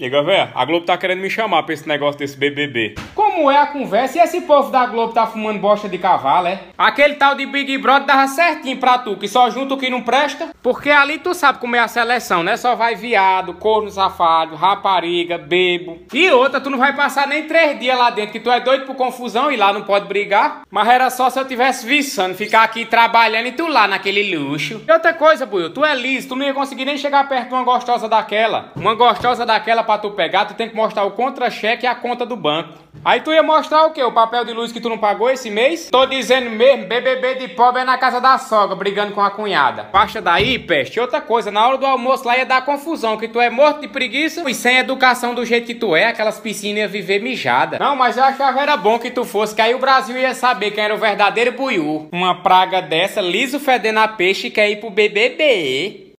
Liga, véia, a Globo tá querendo me chamar pra esse negócio desse BBB. Como é a conversa? E esse povo da Globo tá fumando bosta de cavalo, é? Aquele tal de Big Brother dava certinho pra tu, que só junta o que não presta. Porque ali tu sabe como é a seleção, né? Só vai viado, corno safado, rapariga, bebo. E outra, tu não vai passar nem 3 dias lá dentro, que tu é doido por confusão e lá não pode brigar. Mas era só se eu tivesse viçando, ficar aqui trabalhando e tu lá naquele luxo. E outra coisa, Buiu, tu é liso, tu não ia conseguir nem chegar perto de uma gostosa daquela. Uma gostosa daquela pra tu pegar, tu tem que mostrar o contra-cheque e a conta do banco. Aí tu ia mostrar o quê? O papel de luz que tu não pagou esse mês? Tô dizendo mesmo, BBB de pobre é na casa da sogra, brigando com a cunhada. Baixa daí, peste. Outra coisa, na hora do almoço lá ia dar confusão, que tu é morto de preguiça e sem educação do jeito que tu é, aquelas piscinas ia viver mijada. Não, mas eu achava era bom que tu fosse, que aí o Brasil ia saber quem era o verdadeiro Buiú. Uma praga dessa, liso fedendo a peixe, quer ir pro BBB.